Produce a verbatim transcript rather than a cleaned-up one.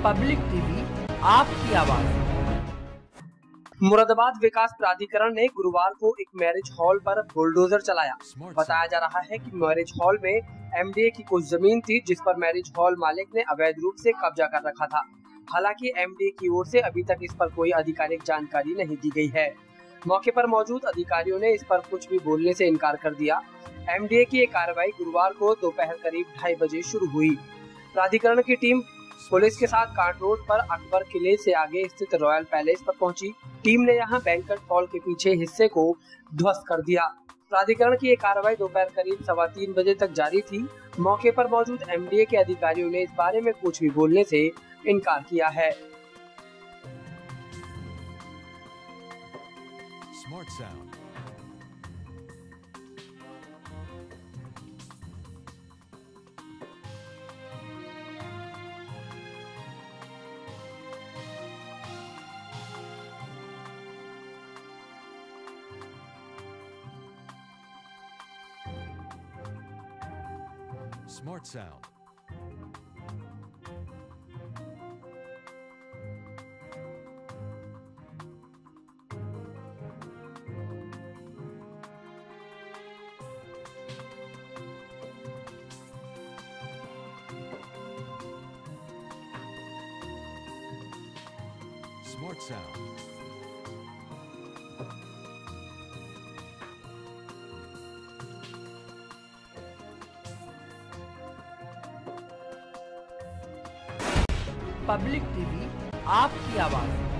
Public TV आपकी आवाज। मुरादाबाद विकास प्राधिकरण ने गुरुवार को एक मैरिज हॉल पर बुलडोजर चलाया। बताया जा रहा है कि मैरिज हॉल में एमडीए की कुछ जमीन थी, जिस पर मैरिज हॉल मालिक ने अवैध रूप से कब्जा कर रखा था। हालांकि एमडीए की ओर से अभी तक इस पर कोई आधिकारिक जानकारी नहीं दी गई है। मौके पर मौजूद अधिकारियों ने इस पर कुछ भी बोलने से इनकार कर दिया। एमडीए की ये कार्रवाई गुरुवार को दोपहर करीब ढाई बजे शुरू हुई। प्राधिकरण की टीम पुलिस के साथ कांट रोड पर अकबर किले से आगे स्थित रॉयल पैलेस पर पहुंची। टीम ने यहां बैंक्वेट हॉल के पीछे हिस्से को ध्वस्त कर दिया। प्राधिकरण की ये कार्रवाई दोपहर करीब सवा तीन बजे तक जारी थी। मौके पर मौजूद एमडीए के अधिकारियों ने इस बारे में कुछ भी बोलने से इनकार किया है। Smart Sound. Smart Sound. Smart Sound. Public TV आपकी आवाज।